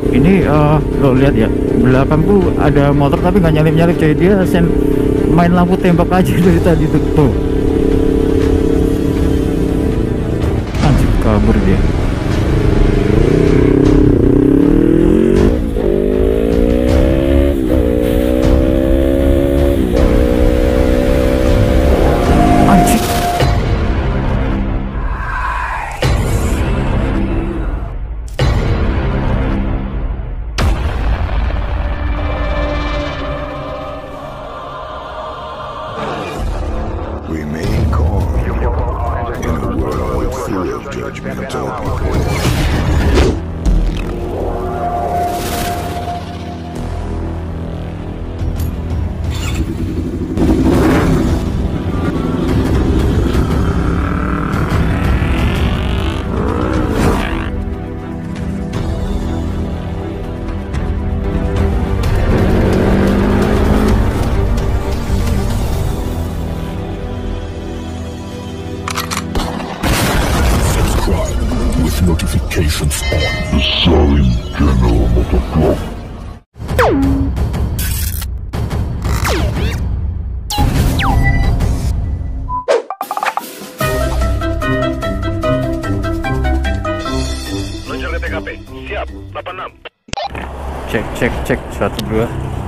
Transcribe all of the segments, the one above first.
Ini lo lihat ya, belakangku ada motor tapi nggak nyalip-nyalip coy, dia main lampu tembak aja dari tadi tuh. Anjir, kabur dia. Remain calm in a world full of judgmental people. Notifications on the Salim General Motovlog. Loncat ke TKP. Siap, 86. Cek 1 2.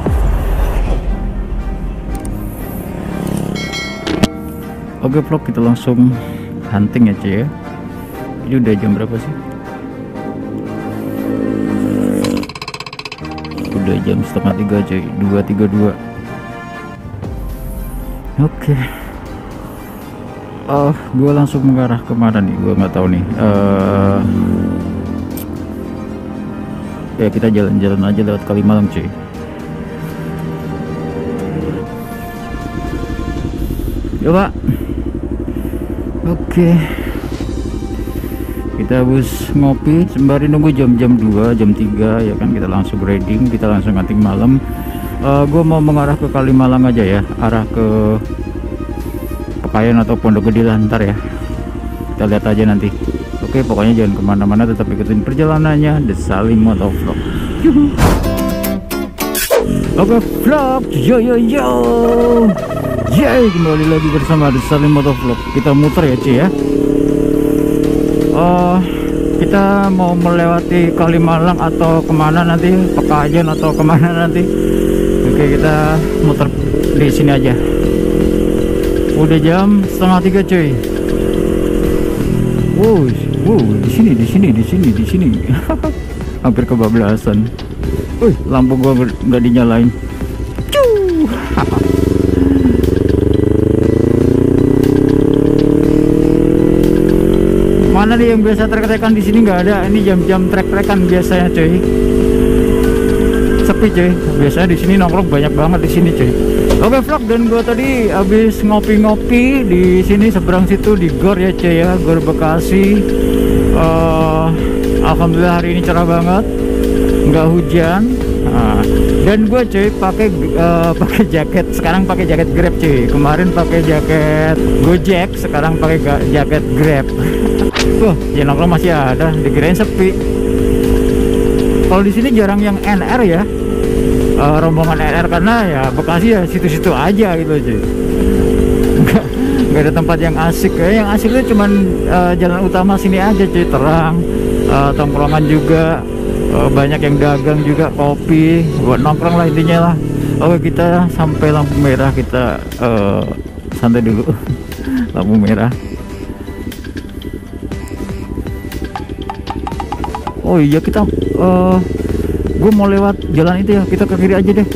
Oke vlog, kita langsung hunting aja ya. Ini udah jam berapa sih? Udah jam setengah 3 cuy, 2.32. Oke. Gue langsung mengarah kemana nih? Gue nggak tahu nih. Ya kita jalan-jalan aja lewat Kalimalang cuy. Coba. Oke. Kita habis ngopi sembari nunggu jam 2 jam 3 ya kan, kita langsung riding, kita langsung hunting malam. Gue mau mengarah ke Kalimalang aja ya, arah ke Pekayon atau Pondok Gede lah ntar ya, kita lihat aja nanti. Oke, pokoknya jangan kemana-mana, tetap ikutin perjalanannya The Salim Motovlog. Oke vlog, yo yay, kembali lagi bersama The Salim Motovlog. Kita muter ya cuy ya. Kita mau melewati Kalimalang atau kemana nanti, Pekayon atau kemana nanti. Oke, kita muter di sini aja. Udah jam setengah 3 cuy. Wow, di sini. Hampir kebablasan. Lampu gua nggak dinyalain. Mana nih yang biasa trek-trekan? Di sini nggak ada. Ini jam-jam trek-trekan biasanya cuy. Sepi cuy. Biasanya di sini nongkrong banyak banget di sini cuy. Oke vlog, dan gua tadi habis ngopi-ngopi di sini seberang situ di Gor ya cuy ya, Gor Bekasi. Alhamdulillah hari ini cerah banget, nggak hujan. Dan gue cuy pakai jaket, sekarang pakai jaket Grab cuy. Kemarin pakai jaket Gojek, sekarang pakai jaket Grab. Ya nongkrong masih ada, dikirain sepi. Kalau di sini jarang yang NR ya, rombongan NR, karena ya Bekasi ya situ-situ aja gitu cuy. Nggak ada tempat yang asik. Yang asik itu cuman jalan utama sini aja cuy, terang, tongkrongan juga. Banyak yang dagang juga, kopi buat nongkrong lah intinya lah. Oke, kita sampai lampu merah, kita santai dulu. Lampu merah. Oh iya, kita gue mau lewat jalan itu ya, kita ke kiri aja deh.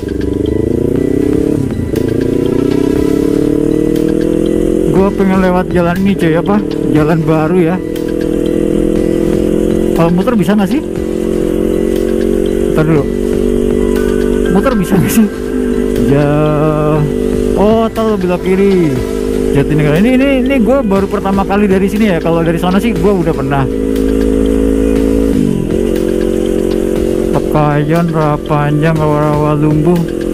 Gue pengen lewat jalan ini cuy, apa, jalan baru ya. Kalau muter bisa nggak sih? Ntar dulu, muter bisa nggak sih? Oh, tahu, belok kiri. Jatinegara. Ini gue baru pertama kali dari sini ya. Kalau dari sana sih gue udah pernah. Pekayon, Rapanjang, Rawa Lumbu.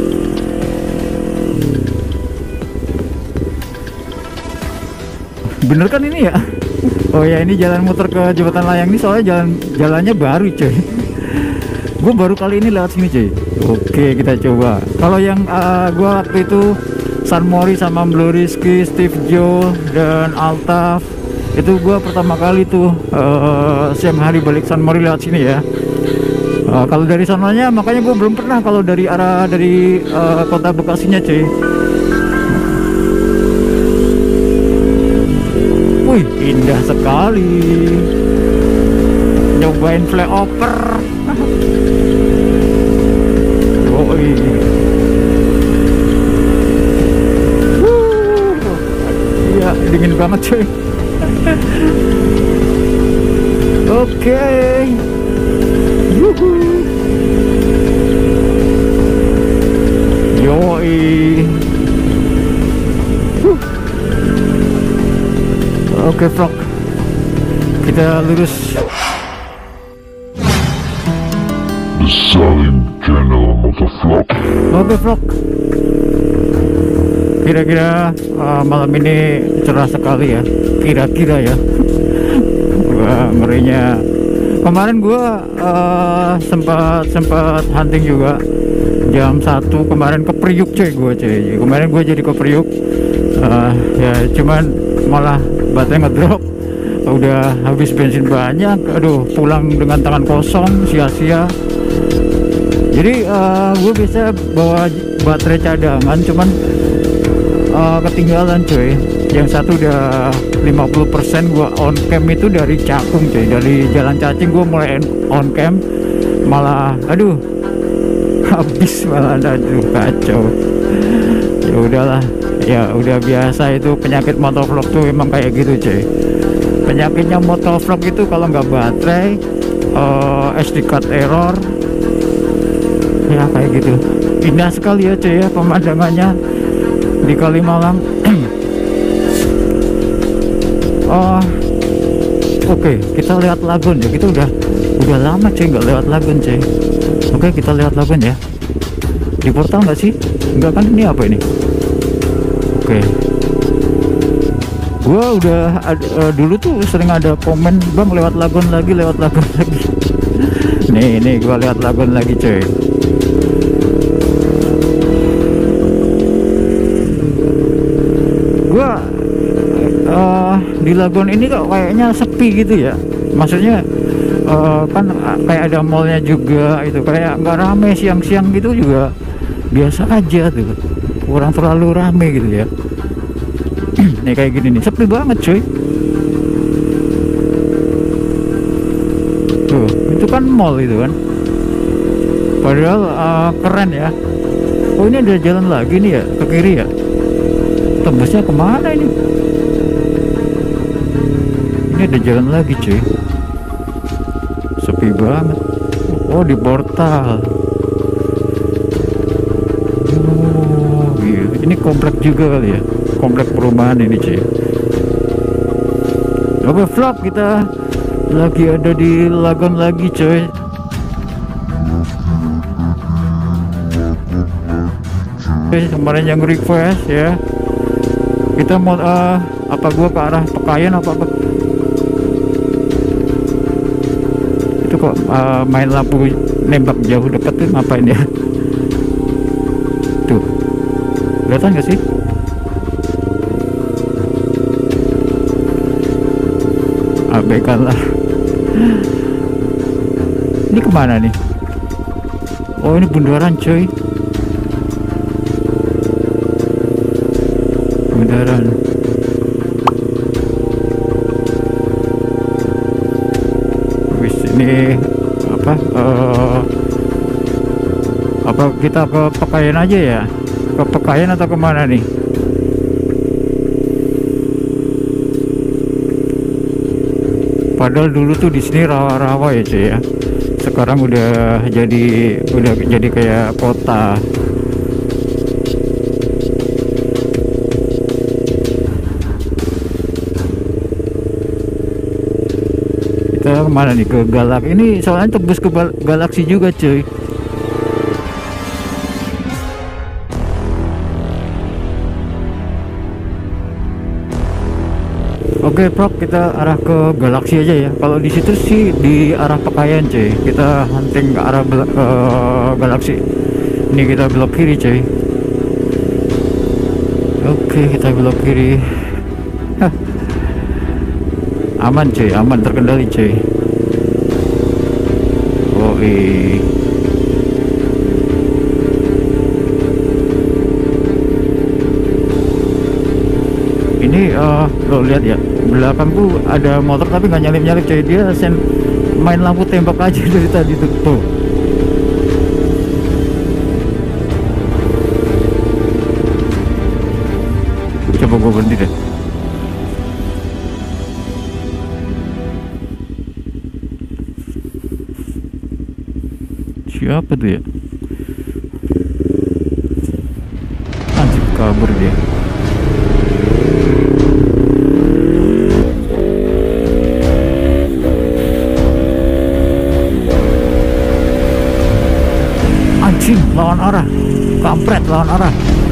Bener kan ini ya? Oh ya, ini jalan muter ke Jembatan Layang ini, soalnya jalannya baru coy. Gue baru kali ini lewat sini cuy. Oke, kita coba. Kalau yang gue waktu itu San Mori sama Blue Rizky, Steve Joe dan Altaf, itu gue pertama kali tuh siang hari balik San Mori lewat sini ya. Kalau dari sananya makanya gue belum pernah kalau dari arah dari kota Bekasinya cuy. Wih, indah sekali. Nyobain flyover. Iya, dingin banget cuy. Oke. Yuhu. Yoi. Oke vlog, kita lurus. The Salim Channel Motovlog. Oke vlog, kira-kira malam ini cerah sekali ya, kira-kira ya. Wah, ngerinya. Kemarin gua sempat hunting juga jam 1 kemarin ke Priuk cuy. Kemarin gue jadi ke Priuk, ya cuman malah baterainya ngedrop, udah habis bensin banyak. Aduh, pulang dengan tangan kosong, sia-sia. Jadi gue bisa bawa baterai cadangan, cuman ketinggalan cuy. Yang satu udah 50%. Gue on cam itu dari Cakung cuy, dari Jalan Cacing gue mulai on cam, malah aduh habis, malah aduh kacau. Ya udahlah, ya udah biasa itu penyakit motovlog tuh emang kayak gitu cuy. Penyakitnya motovlog itu kalau nggak baterai, SD card error, ya kayak gitu. Indah sekali ya cuy ya pemandangannya di Kalimalang. Oke, kita lihat lagun ya. Kita udah lama cuy nggak lewat lagun cuy. Oke, kita lihat lagun ya. Di portal nggak sih? Enggak kan, ini apa ini? Oke, gua udah dulu tuh sering ada komen, bang lewat lagun lagi. nih gua lewat lagun lagi cuy. Gua di lagun ini kok kayaknya sepi gitu ya. Maksudnya kan kayak ada mallnya juga, itu kayak nggak rame. Siang-siang gitu juga biasa aja tuh, kurang terlalu rame gitu ya. Nih kayak gini nih, sepi banget cuy. Tuh, itu kan mall itu kan, padahal keren ya. Oh, ini ada jalan lagi nih ya, ke kiri ya. Tembusnya kemana ini? Ini ada jalan lagi cuy. Sepi banget. Oh, di portal. Oh gitu. Ini komplek juga kali ya, komplek perumahan ini cuy. Oke vlog, kita lagi ada di lagun lagi cuy. Kemarin yang request ya, kita mau apa gua ke arah Pekayan apa itu kok main lampu nembak jauh dekat tuh ngapain ya? Tuh, kelihatan nggak sih? Abaikan lah. Ini kemana nih? Oh, ini bundaran cuy. Bundaran. Wis, ini apa kita ke Pekayan aja ya? Ke Pekayan atau kemana nih? Padahal dulu tuh di sini rawa-rawa ya cuy ya. Sekarang udah jadi kayak kota. Kita kemana nih? Ke Galak. Ini soalnya tembus ke Galaksi juga cuy. Oke, Prok, kita arah ke Galaxy aja ya. Kalau di situ sih di arah Pekayan, cuy. Kita hunting ke arah Galaxy. Ini kita belok kiri, cuy. Oke, kita belok kiri. Hah. Aman, cuy, aman, terkendali, cuy. Oh, ini lo lihat ya, belakangku ada motor tapi nggak nyalip-nyalip, cuy. Dia main lampu tembak aja dari tadi tuh. Coba gue berhenti deh. Siapa tuh ya? Anjir, kabur dia. Anjing, lawan arah. Kampret, lawan arah.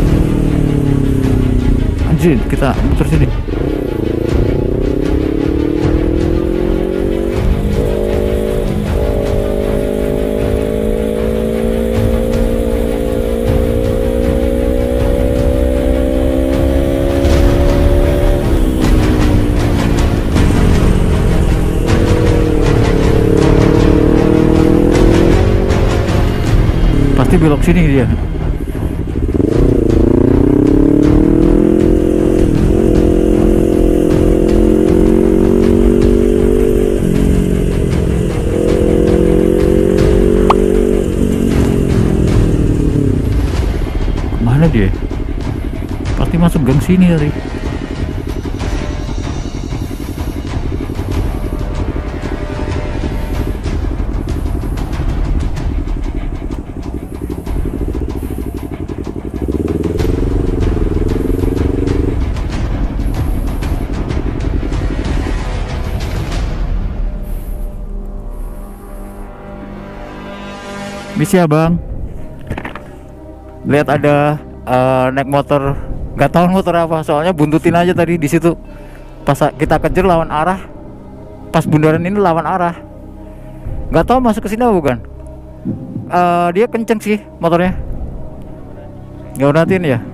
Anjir, kita muter sini. Pasti belok sini dia. Mana dia? Pasti masuk gang sini tadi. Bisa bang, lihat ada naik motor, nggak tahu motor apa, soalnya buntutin aja tadi di situ. Pas kita kejar lawan arah, pas bundaran ini lawan arah, nggak tahu masuk ke sini apa bukan. Dia kenceng sih motornya, nggak perhatiin ya.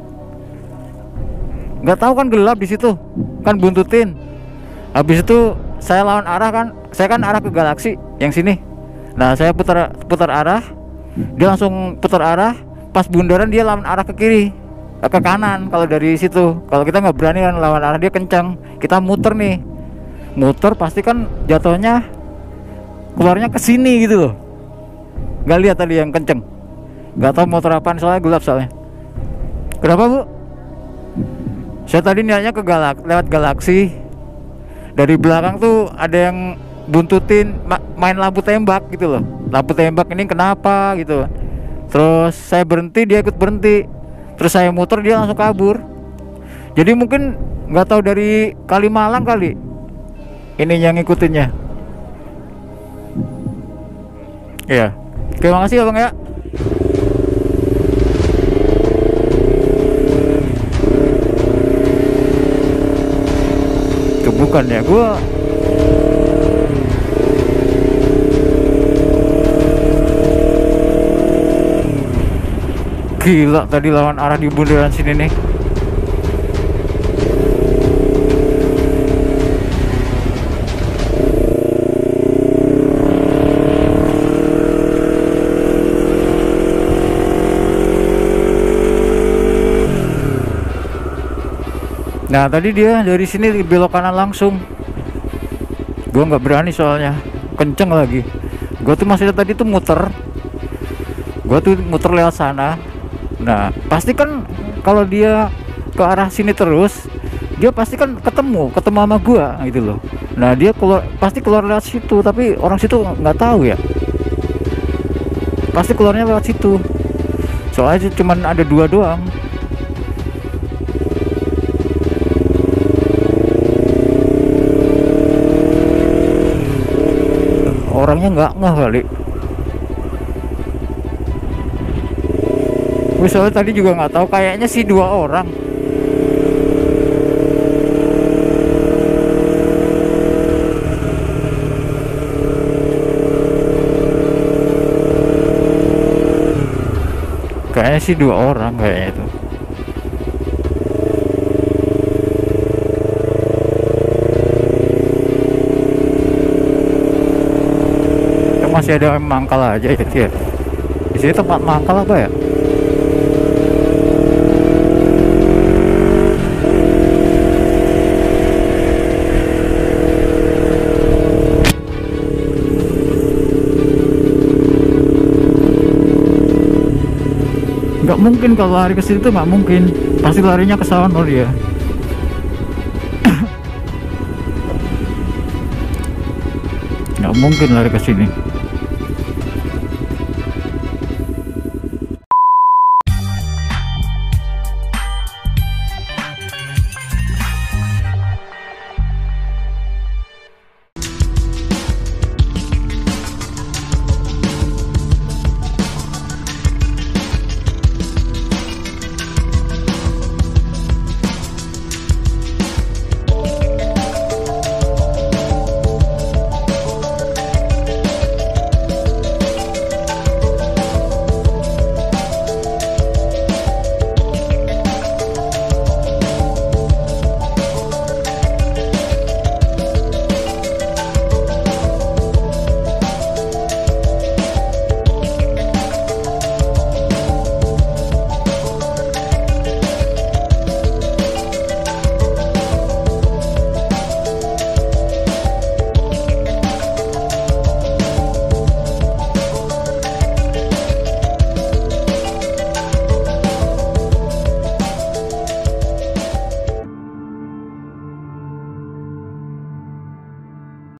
Nggak tahu kan, gelap di situ kan, buntutin. Habis itu saya lawan arah kan, saya kan arah ke Galaxy yang sini. Nah, saya putar arah, dia langsung putar arah. Pas bundaran dia lawan arah ke kiri, ke kanan. Kalau dari situ, kalau kita nggak berani kan lawan arah, dia kencang. Kita muter nih, muter pasti kan jatuhnya keluarnya ke sini gitu loh. Nggak lihat tadi yang kenceng, nggak tahu motor apaan, soalnya gelap soalnya. Kenapa bu? Saya tadi niatnya ke lewat Galaxy. Dari belakang tuh ada yang buntutin, main lampu tembak gitu loh. Lampu tembak ini kenapa gitu. Terus saya berhenti, dia ikut berhenti. Terus saya muter, dia langsung kabur. Jadi mungkin nggak tahu dari Kalimalang kali ini yang ngikutinnya. Ya, terima kasih ya bang ya. Itu bukan ya, gua gila tadi lawan arah di bundaran sini nih. Nah tadi dia dari sini belok kanan langsung. Gua nggak berani soalnya kenceng lagi. Gua tuh masih tadi tuh muter. Gua tuh muter lewat sana. Nah pasti kan kalau dia ke arah sini terus, dia pasti kan ketemu sama gua gitu loh. Nah dia pasti keluar lewat situ, tapi orang situ nggak tahu ya. Pasti keluarnya lewat situ. Soalnya cuman ada 2 doang. Orangnya nggak ngeh kali. Soalnya tadi juga nggak tahu, kayaknya sih 2 orang. Kayaknya sih 2 orang kayaknya itu. Itu masih ada mangkal aja itu ya. Di sini tempat mangkal apa ya? Nggak mungkin kalau lari ke situ, nggak mungkin, pasti larinya ke sana dia. Nggak mungkin lari ke sini.